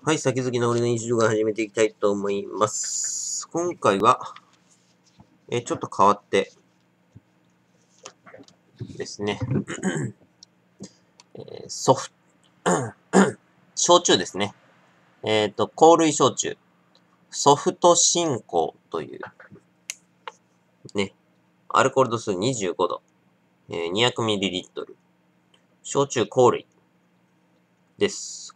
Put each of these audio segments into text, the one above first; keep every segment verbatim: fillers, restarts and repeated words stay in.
はい、先々の俺の日常が始めていきたいと思います。今回は、えーちょっと変わってですね、えーソフト、焼酎ですね。えっ、と、香類焼酎、ソフト進行という、ね、アルコール度数にじゅうごど、えー、にひゃくミリリットル、焼酎香類です。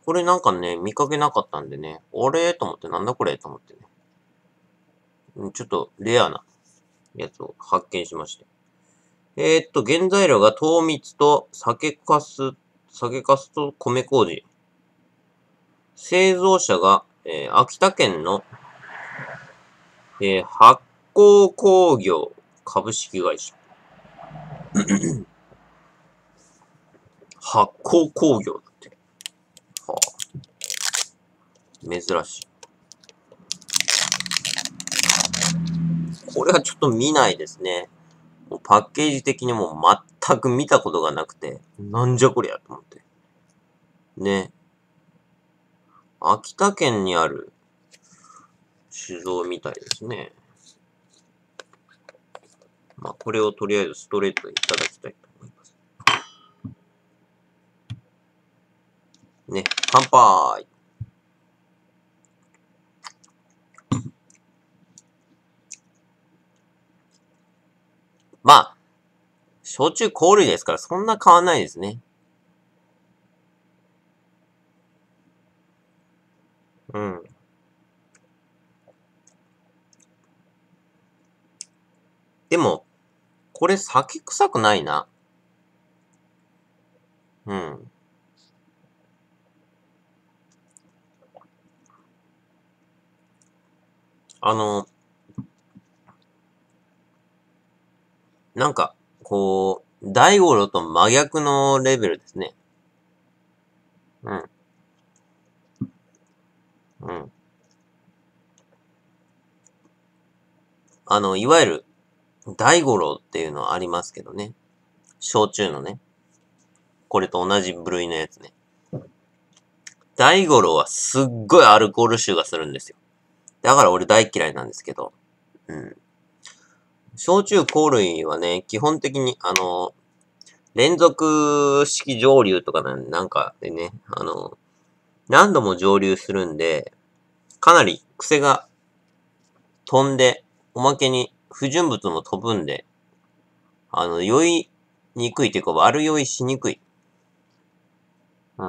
これなんかね、見かけなかったんでね、あれと思って、なんだこれと思ってね、うんちょっとレアなやつを発見しました。えーっと、原材料が糖蜜と酒粕、酒粕と米麹。製造者が、えー秋田県の、えー発酵工業株式会社。発酵工業だって。はあ、珍しい。これはちょっと見ないですね。もうパッケージ的にも全く見たことがなくて、なんじゃこりゃと思って。ね。秋田県にある酒造みたいですね。まあ、これをとりあえずストレートでいただきたいと思います。ね、乾杯。まあ、焼酎香類ですからそんな変わんないですね。うん。でも、これ酒臭くないな。うん。あの、なんか、こう、大五郎と真逆のレベルですね。うん。うん。あの、いわゆる、大五郎っていうのはありますけどね。焼酎のね。これと同じ部類のやつね。大五郎はすっごいアルコール臭がするんですよ。だから俺大嫌いなんですけど。うん。焼酎香類はね、基本的に、あの、連続式蒸留とかなんかでね、あの、何度も蒸留するんで、かなり癖が飛んで、おまけに不純物も飛ぶんで、あの、酔いにくいというか悪酔いしにくい。うん。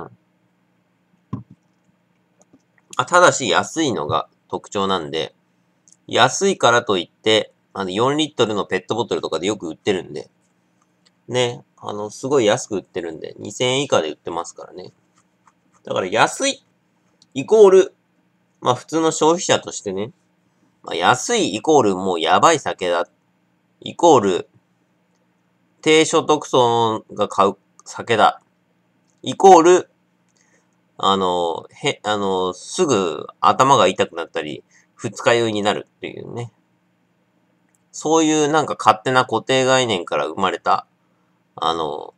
あ、ただし安いのが特徴なんで、安いからといって、あの、よんリットルのペットボトルとかでよく売ってるんで、ね、あの、すごい安く売ってるんで、にせんえん以下で売ってますからね。だから安い、イコール、まあ普通の消費者としてね、まあ、安いイコールもうやばい酒だ。イコール低所得層が買う酒だ。イコール、あの、へ、あの、すぐ頭が痛くなったり、二日酔いになるっていうね。そういうなんか勝手な固定概念から生まれた、あの、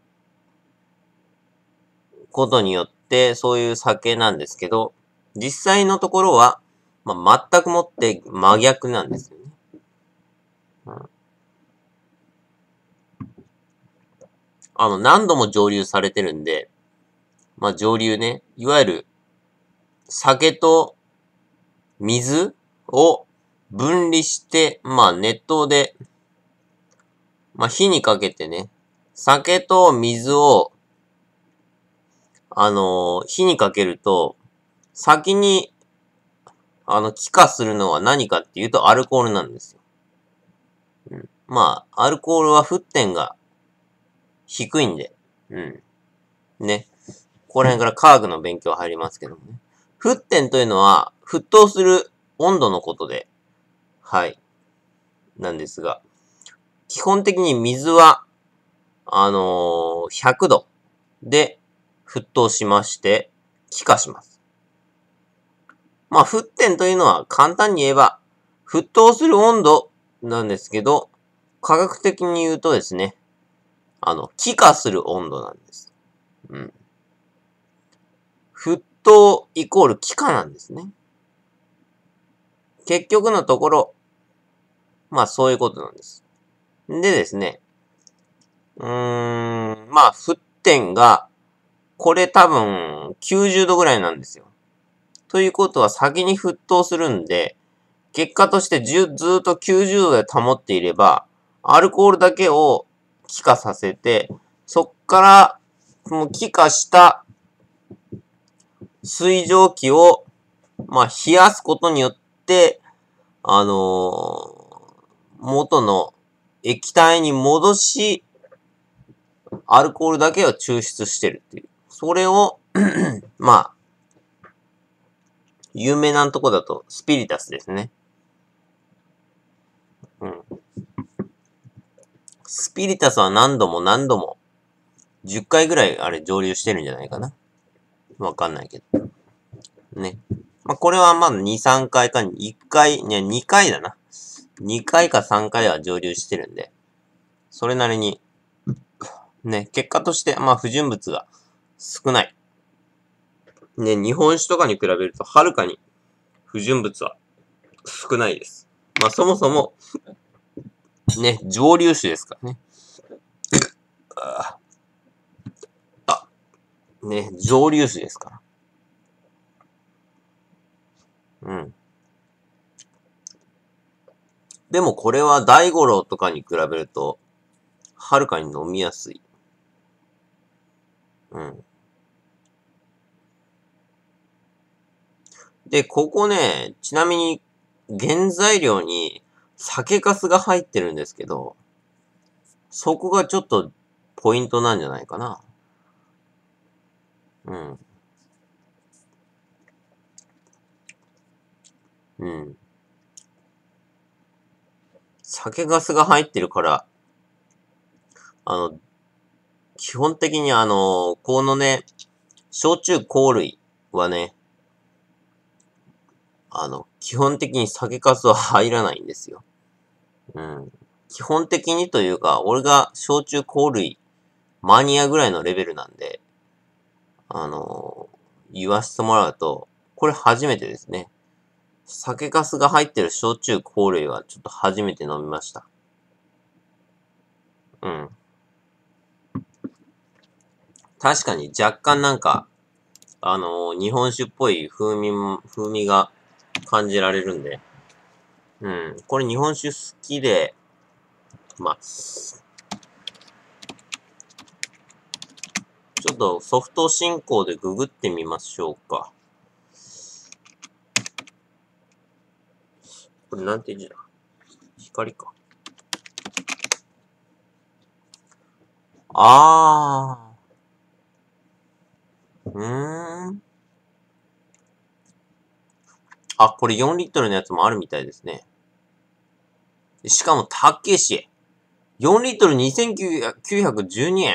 ことによって、そういう酒なんですけど、実際のところは、まあ、全くもって真逆なんですよね。うん、あの、何度も蒸留されてるんで、まあ、蒸留ね、いわゆる、酒と水を分離して、まあ、熱湯で、まあ、火にかけてね、酒と水を、あのー火にかけると、先に、あの、気化するのは何かっていうと、アルコールなんですよ。うん、まあ、アルコールは沸点が低いんで、うん。ね。ここら辺から科学の勉強入りますけどもね。沸点というのは、沸騰する温度のことで、はい。なんですが、基本的に水は、あのー、ひゃくどで沸騰しまして、気化します。まあ、沸点というのは簡単に言えば、沸騰する温度なんですけど、科学的に言うとですね、あの、気化する温度なんです。うん。 沸騰イコール気化なんですね。結局のところ、まあそういうことなんです。でですね、うーん、まあ沸点が、これ多分きゅうじゅうどぐらいなんですよ。ということは先に沸騰するんで、結果としてずずっときゅうじゅうどで保っていれば、アルコールだけを気化させて、そっから、もう気化した水蒸気を、まあ、冷やすことによって、あのー元の液体に戻し、アルコールだけを抽出してるっていう。それを、まあ、有名なとこだと、スピリタスですね。うん。スピリタスは何度も何度も、じゅっかいぐらいあれ蒸留してるんじゃないかな。わかんないけど。ね。まあ、これはまだに、さんかいか、いっかい、ね、にかいだな。にかいかさんかいは蒸留してるんで、それなりに、ね、結果として、まあ、不純物が少ない。ね、日本酒とかに比べると、はるかに不純物は少ないです。まあ、そもそも、ね、蒸留酒ですからね。あ、あね、蒸留酒ですから。うん。でもこれは大五郎とかに比べると、はるかに飲みやすい。うん。で、ここね、ちなみに、原材料に酒粕が入ってるんですけど、そこがちょっとポイントなんじゃないかな。うん。うん。酒粕が入ってるから、あの、基本的にあの、このね、焼酎香類はね、あの、基本的に酒粕は入らないんですよ。うん。基本的にというか、俺が焼酎香類マニアぐらいのレベルなんで、あの言わせてもらうと、これ初めてですね。酒粕が入ってる焼酎香類はちょっと初めて飲みました。うん。確かに若干なんか、あのー日本酒っぽい風味も、風味が感じられるんで。うん。これ日本酒好きで、まあ、ちょっとソフト進行でググってみましょうか。これなんて字だ？光か。あー。うーん。あ、これよんリットルのやつもあるみたいですね。しかも、たっけし。よんリットルにせんきゅうひゃくじゅうにえん。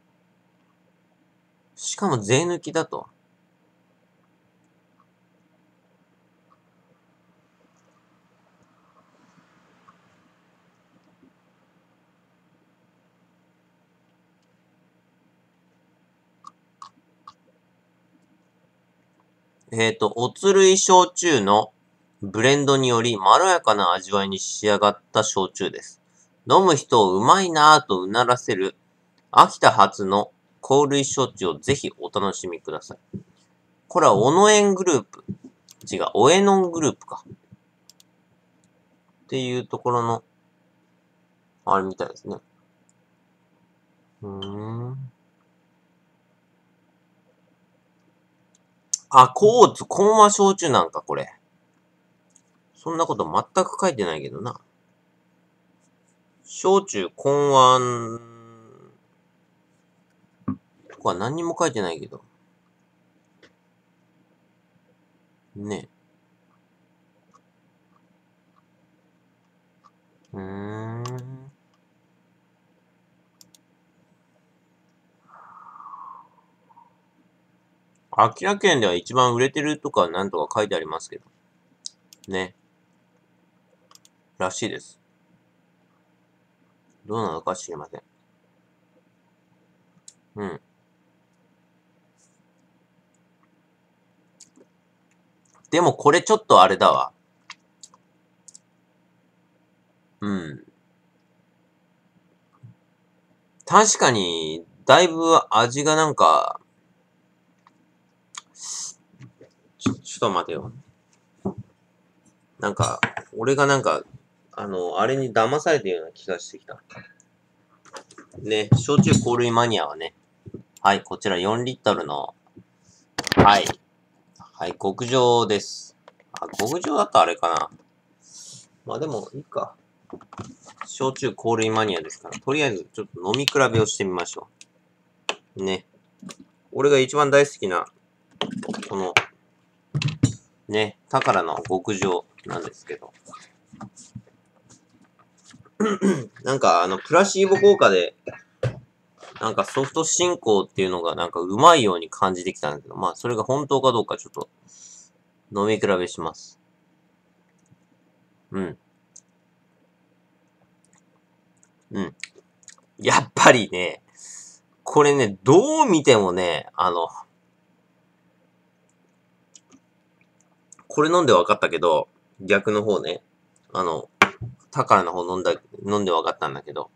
しかも税抜きだと。えっと、おつるい焼酎のブレンドによりまろやかな味わいに仕上がった焼酎です。飲む人をうまいなぁとうならせる秋田発の香類焼酎をぜひお楽しみください。これはオノエングループ。違う、オエノングループか。っていうところの、あれみたいですね。うーん。あ、コーツ、コンマ焼酎なんか、これ。そんなこと全く書いてないけどな。焼酎、根湾とか何にも書いてないけど。ね。うーん。秋田県では一番売れてるとかなんとか書いてありますけど。ね。らしいです。どうなのか知りません。うん。 でもこれちょっとあれだわ。うん。確かに、だいぶ味がなんか、ちょ、ちょっと待てよ。なんか、俺がなんか、あの、あれに騙されてるような気がしてきた。ね、焼酎香類マニアはね、はい、こちらよんリットルの、はい、はい、極上です。あ、極上だとあれかな。まあでも、いいか。焼酎香類マニアですから、とりあえずちょっと飲み比べをしてみましょう。ね。俺が一番大好きな、この、ね、宝の極上なんですけど。なんか、あの、プラシーボ効果で、なんかソフト進行っていうのがなんかうまいように感じてきたんだけど、まあ、それが本当かどうかちょっと、飲み比べします。うん。うん。やっぱりね、これね、どう見てもね、あの、これ飲んで分かったけど、逆の方ね、あの、宝の方飲んだ、飲んで分かったんだけど、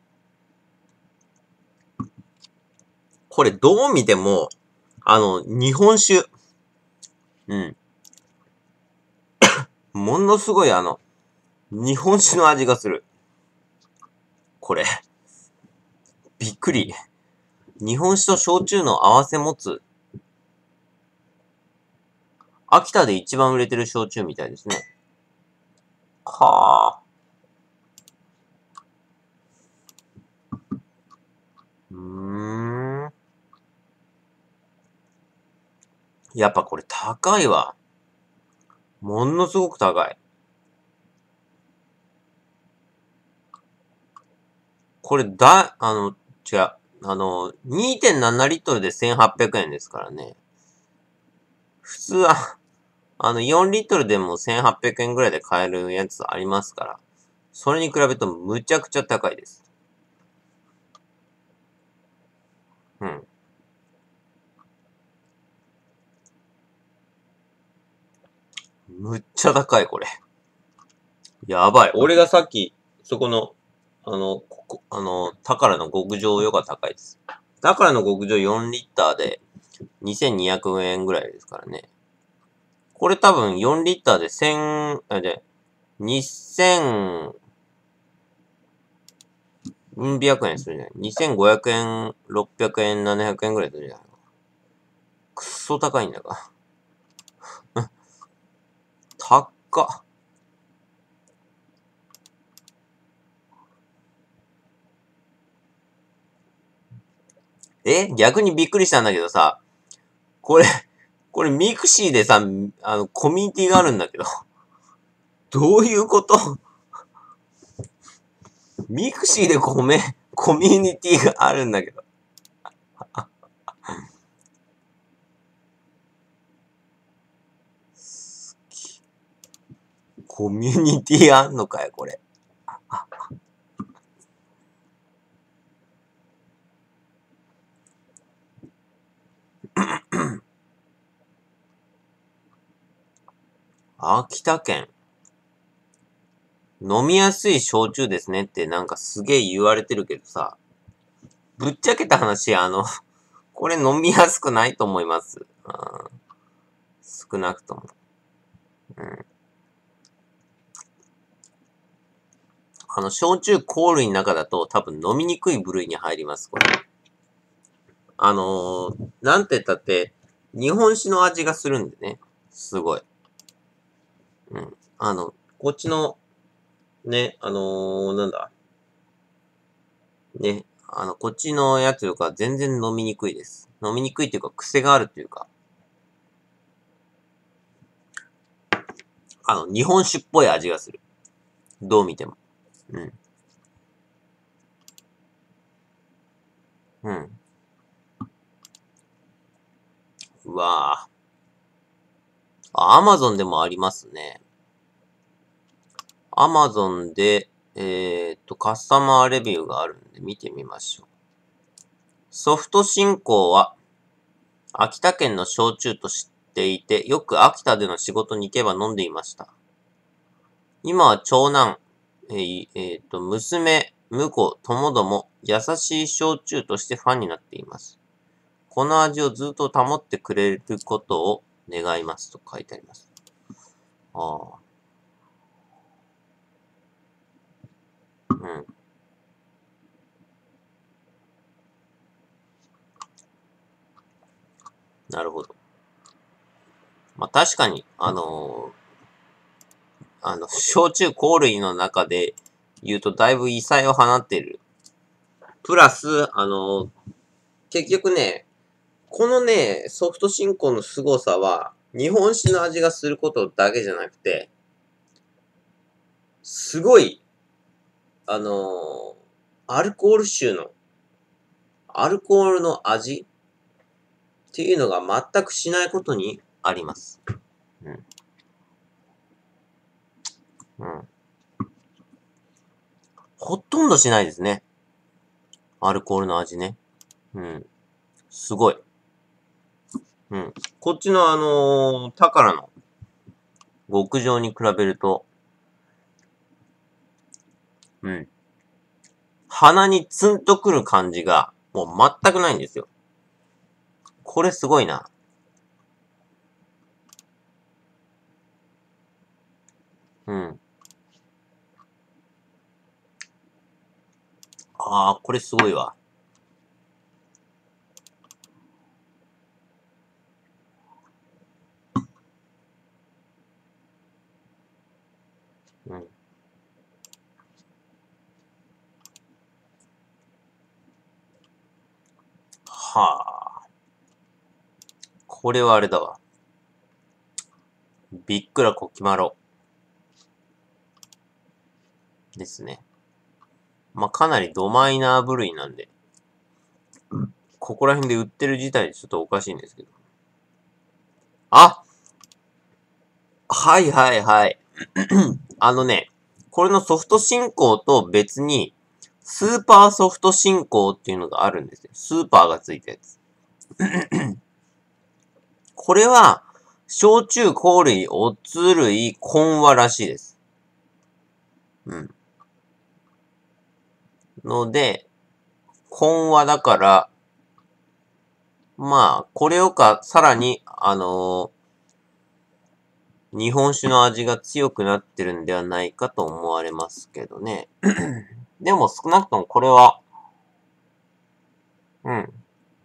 これどう見ても、あの、日本酒。うん。ものすごいあの、日本酒の味がする。これ。びっくり。日本酒と焼酎の合わせ持つ。秋田で一番売れてる焼酎みたいですね。はあ。うーん。やっぱこれ高いわ。ものすごく高い。これだ、あの、違う。あの、にてんななリットルでせんはっぴゃくえんですからね。普通は、あの、よんリットルでもせんはっぴゃくえんぐらいで買えるやつありますから。それに比べるとむちゃくちゃ高いです。うん。むっちゃ高い、これ。やばい。俺がさっき、そこの、あの、ここ、あの、宝の極上よが高いです。宝の極上よんリッターでにせんにひゃくえんぐらいですからね。これ多分よんリッターでせん、あ、で、にせん、うんびゃくえんするじゃない。にせんごひゃくえん、ろっぴゃくえん、ななひゃくえんぐらいするじゃない。くっそ高いんだから。高っ。え逆にびっくりしたんだけどさ、これ、これミクシーでさ、あの、コミュニティがあるんだけど、どういうことミクシーでコメ、コミュニティがあるんだけど。コミュニティあんのかよ、これ。秋田県。飲みやすい焼酎ですねってなんかすげえ言われてるけどさ、ぶっちゃけた話、あの、これ飲みやすくないと思います。うん、少なくとも。うん、あの、焼酎香類の中だと多分飲みにくい部類に入ります、これ。あのー、なんて言ったって、日本酒の味がするんでね。すごい。うん。あの、こっちの、ね、あのー、なんだ。ね、あの、こっちのやつよりか全然飲みにくいです。飲みにくいっていうか、癖があるっていうか、あの、日本酒っぽい味がする。どう見ても。うん。うん。うわぁ。アマゾンでもありますね。アマゾンで、えーっと、カスタマーレビューがあるんで見てみましょう。ソフト進行は、秋田県の焼酎と知っっていて、よく秋田での仕事に行けば飲んでいました。今は長男、えーえーと、娘、婿、ともども、優しい焼酎としてファンになっています。この味をずっと保ってくれることを願いますと書いてあります。ああ。うん。なるほど。まあ、確かに、あのー、あの、焼酎香類の中で言うとだいぶ異彩を放っている。プラス、あのー、結局ね、このね、ソフト進行の凄さは、日本酒の味がすることだけじゃなくて、すごい、あのー、アルコール臭の、アルコールの味っていうのが全くしないことにあります。うん。うん。ほとんどしないですね。アルコールの味ね。うん。すごい。うん。こっちのあのー、タカラの極上に比べると、うん。鼻にツンとくる感じが、もう全くないんですよ。これすごいな。うん。ああ、これすごいわ。うん。はあ。これはあれだわ。びっくらこきまろ。ですね。まあ、かなりドマイナー部類なんで、ここら辺で売ってる自体ちょっとおかしいんですけど。あはいはいはい。あのね、これのソフト進行と別に、スーパーソフト進行っていうのがあるんですよ。スーパーがついたやつ。これは、焼酎、香類、おつ類、コンワらしいです。うん。ので、コンワだから、まあ、これをか、さらに、あのー、日本酒の味が強くなってるんではないかと思われますけどね。でも少なくともこれは、うん。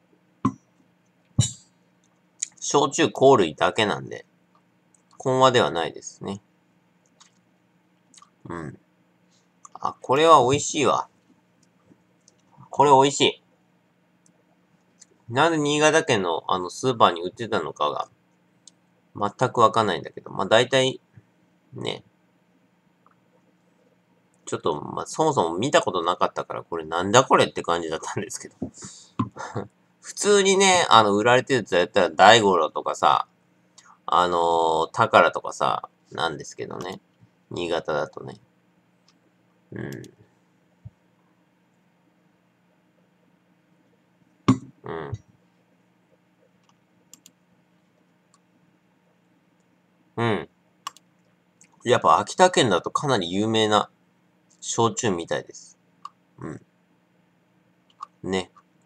焼酎、香類だけなんで、コンワではないですね。うん。あ、これは美味しいわ。これ美味しい。なんで新潟県のあのスーパーに売ってたのかが全くわかんないんだけど、まあ大体ね、ちょっとまあそもそも見たことなかったからこれなんだこれって感じだったんですけど。普通にね、あの売られてるやつやったら大五郎とかさ、あのー、宝とかさ、なんですけどね。新潟だとね。うん。うん。うん。やっぱ秋田県だとかなり有名な焼酎みたいです。うん。ね。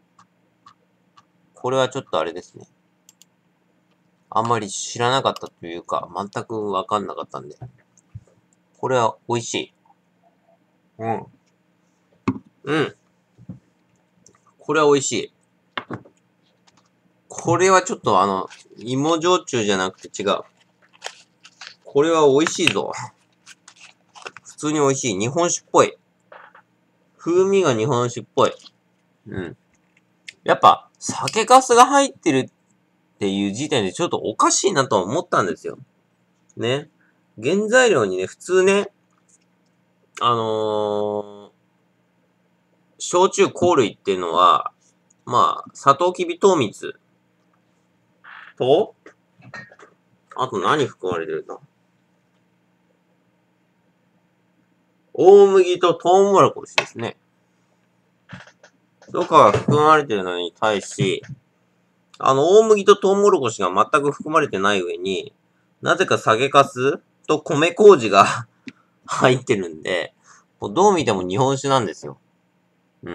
これはちょっとあれですね。あんまり知らなかったというか、全くわかんなかったんで。これは美味しい。うん。うん。これは美味しい。これはちょっとあの、芋焼酎じゃなくて違う。これは美味しいぞ。普通に美味しい。日本酒っぽい。風味が日本酒っぽい。うん。やっぱ、酒粕が入ってるっていう時点でちょっとおかしいなと思ったんですよ。ね。原材料にね、普通ね、あのー、焼酎香類っていうのは、まあ、サトウキビ糖蜜と、あと何含まれてるんだ？大麦とトウモロコシですね。とかが含まれてるのに対し、 あの、大麦とトウモロコシが全く含まれてない上に、なぜか酒粕と米麹が入ってるんで、もうどう見ても日本酒なんですよ。うん。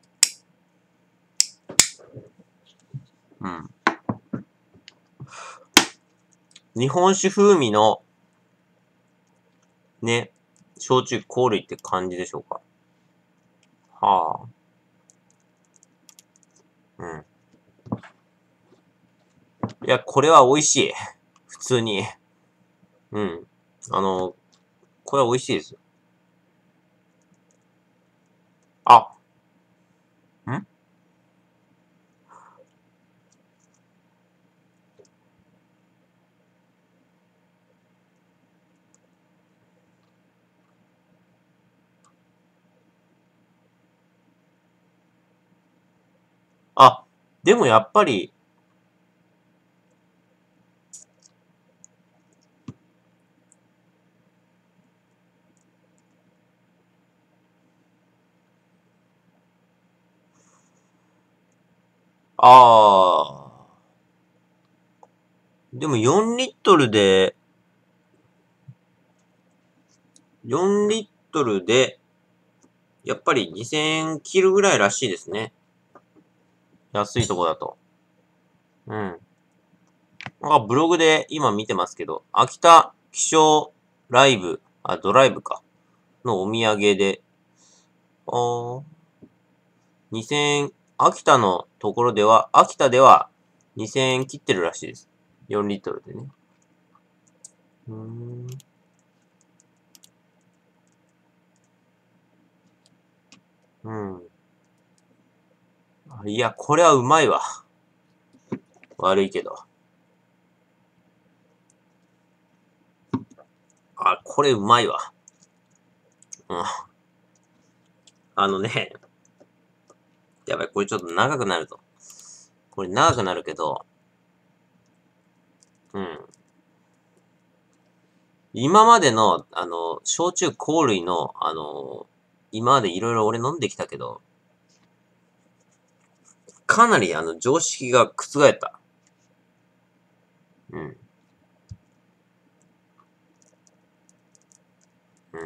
うん。日本酒風味の、ね、焼酎香類って感じでしょうか。はあ。うん。いや、これは美味しい。普通に。うん。あの、これは美味しいですよ。あ、んあ、でもやっぱり、ああ、でもよんリットルで、よんリットルで、やっぱりにせんえん切るぐらいらしいですね。安いとこだと。うん。なんかブログで今見てますけど、秋田気象ライブ、あ、ドライブか、のお土産で、あーにせんえん、秋田のところでは、秋田ではにせんえん切ってるらしいです。よんリットルでね。うーん。うん。いや、これはうまいわ。悪いけど。あ、これうまいわ。うん。あのね、やばい、これちょっと長くなると。これ長くなるけど、うん。今までの、あの、焼酎香類の、あの、今までいろいろ俺飲んできたけど、かなりあの、常識が覆った。うん。うん。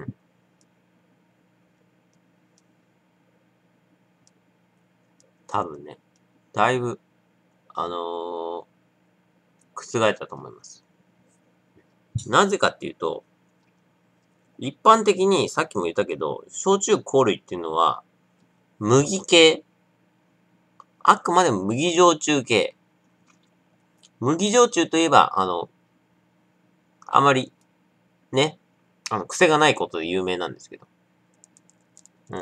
多分ね。だいぶ、あのー、覆ったと思います。なぜかっていうと、一般的にさっきも言ったけど、焼酎香類っていうのは、麦系。あくまでも麦焼酎系。麦焼酎といえば、あの、あまり、ね、あの、癖がないことで有名なんですけど。うん。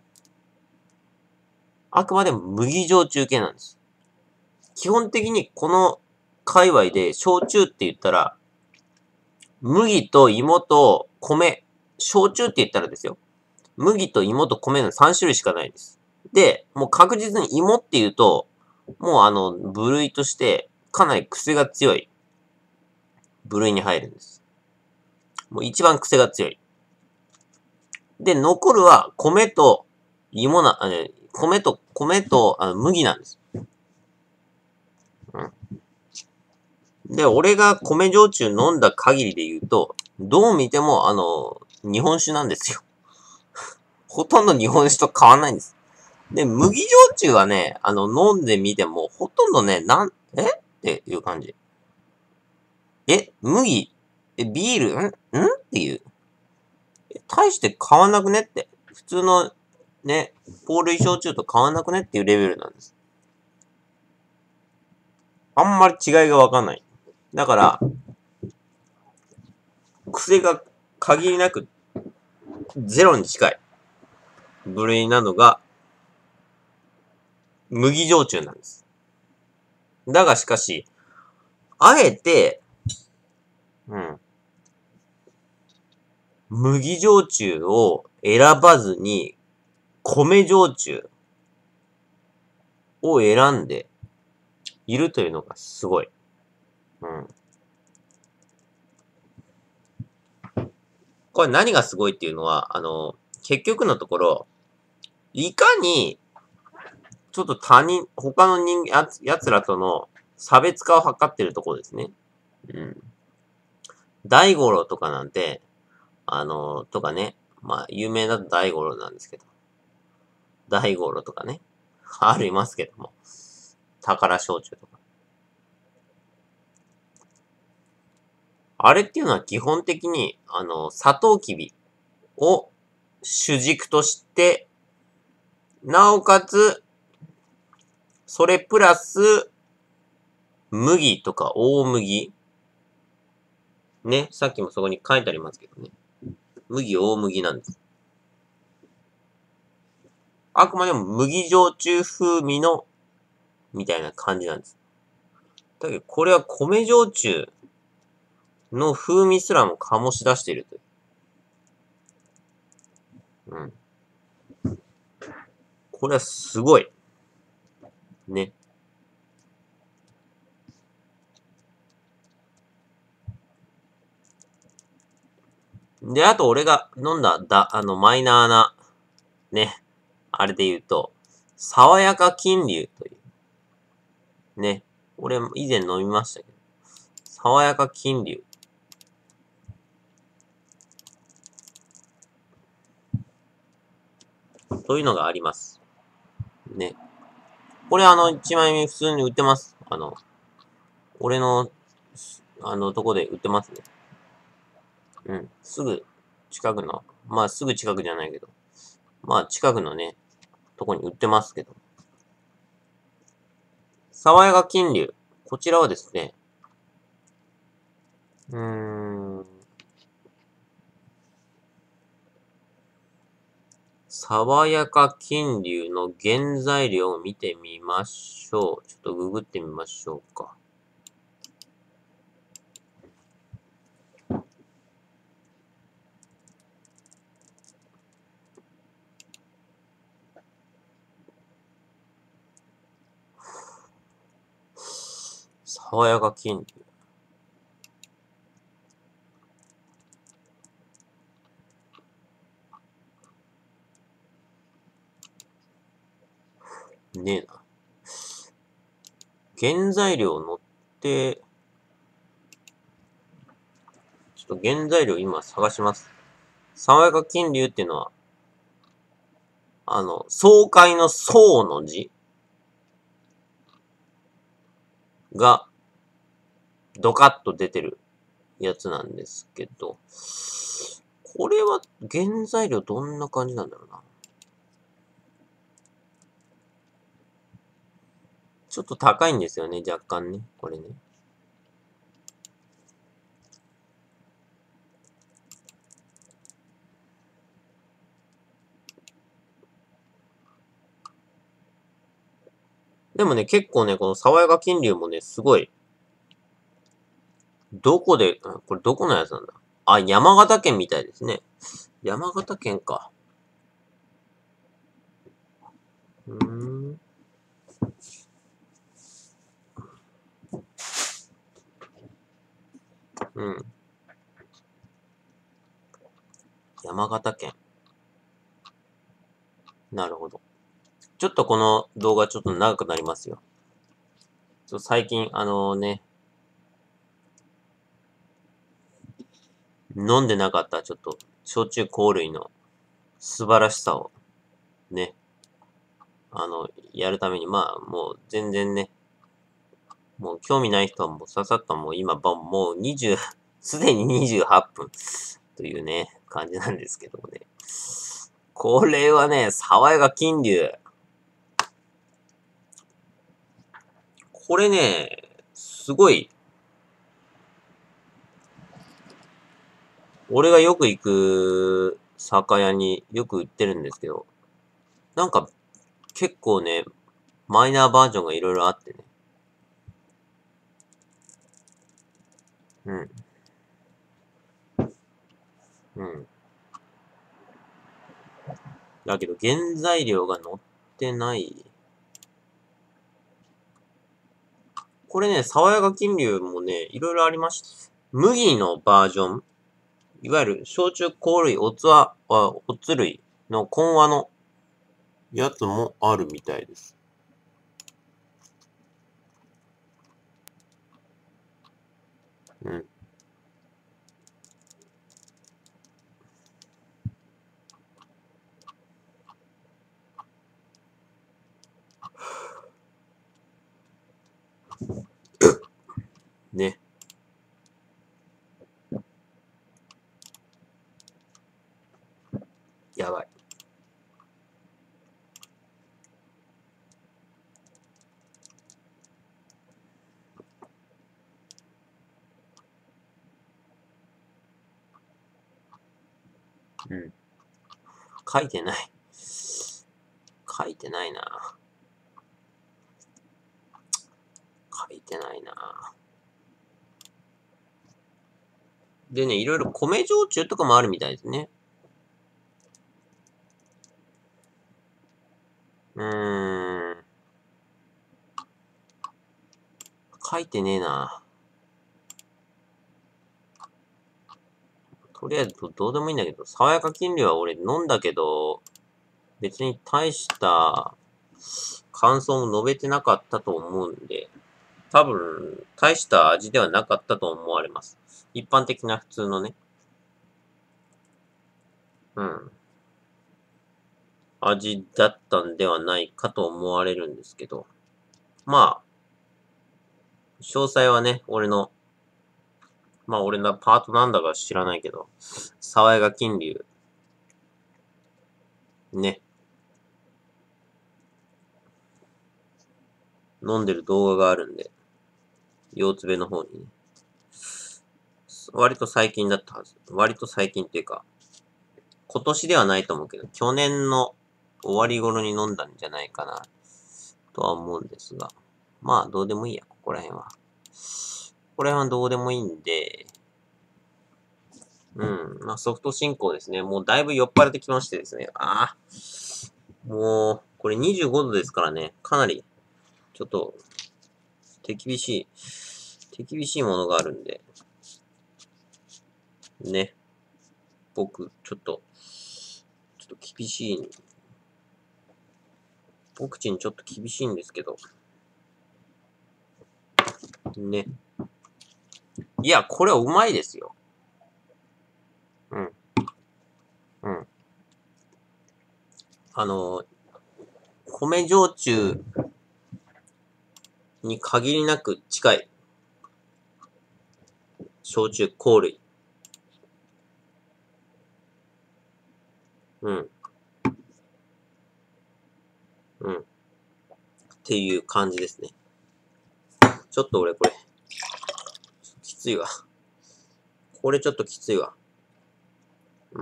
あくまでも麦焼酎系なんです。基本的にこの界隈で焼酎って言ったら、麦と芋と米、焼酎って言ったらですよ。麦と芋と米のさん種類しかないです。で、もう確実に芋って言うと、もうあの、部類としてかなり癖が強い部類に入るんです。もう一番癖が強い。で、残るは米と芋な、あね、米と、米とあの麦なんです。うん。で、俺が米焼酎飲んだ限りで言うと、どう見てもあの、日本酒なんですよ。ほとんど日本酒と変わんないんです。で、麦焼酎はね、あの、飲んでみても、ほとんどね、なん、えっていう感じ。え、麦え、ビールんんっていう。大して変わんなくねって。普通の、ね、ポールイ焼酎と変わんなくねっていうレベルなんです。あんまり違いがわかんない。だから、癖が限りなくゼロに近い部類なのが麦焼酎なんです。だがしかし、あえて、うん、麦焼酎を選ばずに米焼酎を選んでいるというのがすごい。うん。これ何がすごいっていうのは、あの、結局のところ、いかにちょっと他人、他の人間、やつらとの差別化を図ってるところですね。うん。大五郎とかなんて、あの、とかね。まあ、有名だと大五郎なんですけど。大五郎とかね。ありますけども。宝焼酎とか。あれっていうのは基本的に、あの、サトウキビを主軸として、なおかつ、それプラス、麦とか大麦。ね、さっきもそこに書いてありますけどね。麦大麦なんです。あくまでも麦焼酎風味の、みたいな感じなんです。だけど、これは米焼酎の風味すらも醸し出しているという。うん。これはすごい。ね。で、あと俺が飲んだ、だ、あの、マイナーな、ね、あれで言うと、爽やか金龍という。ね。俺以前飲みましたけど、爽やか金龍。というのがあります。ね。これあの、いちまいめ普通に売ってます。あの、俺の、あの、とこで売ってますね。うん。すぐ近くの、まあすぐ近くじゃないけど、まあ近くのね、とこに売ってますけど。爽やか金龍。こちらはですね、うーん、爽やか金龍の原材料を見てみましょう。ちょっとググってみましょうか。爽やか金龍。ねえな。原材料載って、ちょっと原材料今探します。爽やか金龍っていうのは、あの、爽快の爽の字が、ドカッと出てるやつなんですけど、これは原材料どんな感じなんだろうな。ちょっと高いんですよね、若干ね。これね。でもね、結構ね、この爽やか金龍もね、すごい、どこで、これどこのやつなんだ？あ、山形県みたいですね。山形県か。うーん。うん。山形県。なるほど。ちょっとこの動画ちょっと長くなりますよ。ちょ最近、あのね、飲んでなかったちょっと、焼酎香類の素晴らしさを、ね、あの、やるために、まあ、もう全然ね、もう興味ない人はもうささっともう今、もうにじゅう、すでににじゅうはっぷんというね、感じなんですけどもね。これはね、爽やか金龍。これね、すごい、俺がよく行く酒屋によく売ってるんですけど、なんか結構ね、マイナーバージョンがいろいろあってね。うん。うん。だけど原材料が載ってない。これね、爽やか金龍もね、いろいろありました。麦のバージョン。いわゆる焼酎香類、おつわ、おつ類の混和のやつもあるみたいです。 うん。ね。やばい。うん。書いてない。書いてないな。書いてないな。でね、いろいろ米焼酎とかもあるみたいですね。うーん。書いてねえな。とりあえずどどうでもいいんだけど、爽やか金利は俺飲んだけど、別に大した感想も述べてなかったと思うんで、多分、大した味ではなかったと思われます。一般的な普通のね。うん。味だったんではないかと思われるんですけど。まあ、詳細はね、俺の、まあ俺のパートなんだか知らないけど、爽やか金龍、ね、飲んでる動画があるんで、腰つべの方にね。割と最近だったはず。割と最近っていうか、今年ではないと思うけど、去年の終わり頃に飲んだんじゃないかな、とは思うんですが。まあ、どうでもいいや、ここら辺は。ここら辺はどうでもいいんで、うん。まあ、ソフト進行ですね。もうだいぶ酔っ払ってきましてですね。ああ。もう、これにじゅうごどですからね。かなり、ちょっと、手厳しい、手厳しいものがあるんで。ね。僕、ちょっと、ちょっと厳しい。僕ちんちょっと厳しいんですけど。ね。いや、これはうまいですよ。うん。うん。あの、米焼酎に限りなく近い。焼酎、香類。うん。うん。っていう感じですね。ちょっと俺これ、きついわ。これちょっときついわ。うん。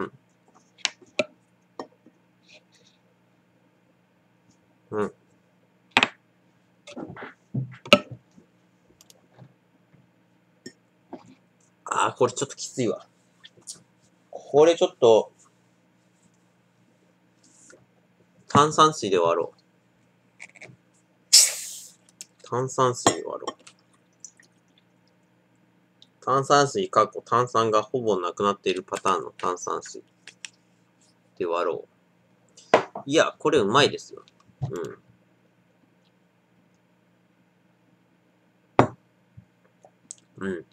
うん。あー、これちょっときついわ。これちょっと、炭酸水で割ろう。炭酸水で割ろう。炭酸水かっこ炭酸がほぼなくなっているパターンの炭酸水で割ろう。いや、これうまいですよ。うん。うん。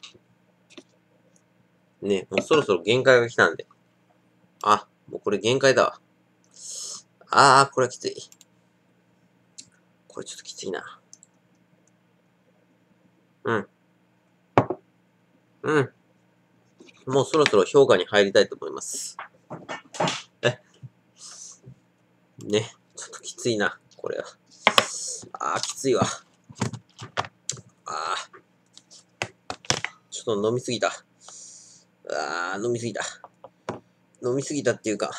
ね、もうそろそろ限界が来たんで。あ、もうこれ限界だわ。あー、これはきつい。これちょっときついな。うん。うん。もうそろそろ評価に入りたいと思います。え。ね。ちょっときついな。これは。あー、きついわ。あー。ちょっと飲みすぎた。あー、飲みすぎた。飲みすぎたっていうか。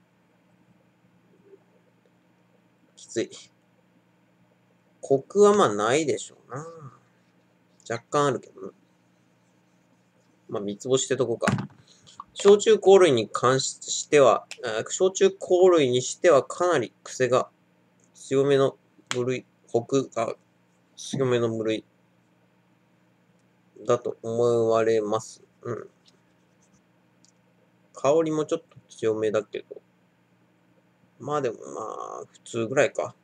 きつい。コクはまあないでしょうな。若干あるけどな。まあ三つ星ってとこか。焼酎香類に関しては、焼酎香類にしてはかなり癖が強めの部類、コクが強めの部類だと思われます。うん。香りもちょっと強めだけど。まあでもまあ、普通ぐらいか。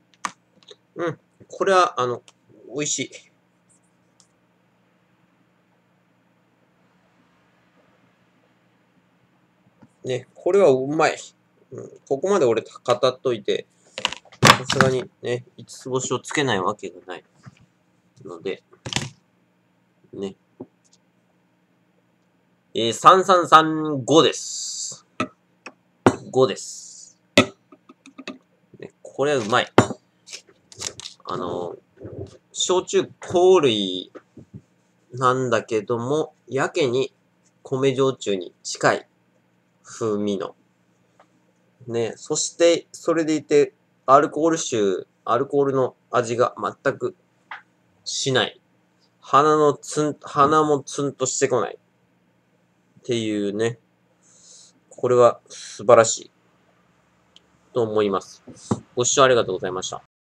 うん。これは、あの、美味しい。 ね、これはうまい。うん、ここまで俺語っといて、さすがにね、五つ星をつけないわけがないので、ね。えー、さんさんさんごです。ごです。ね、これはうまい。あの、焼酎香類なんだけども、やけに米焼酎に近い風味の。ね、そして、それでいて、アルコール臭、アルコールの味が全くしない。鼻のツン、鼻もツンとしてこない。っていうね。これは素晴らしいと思います。ご視聴ありがとうございました。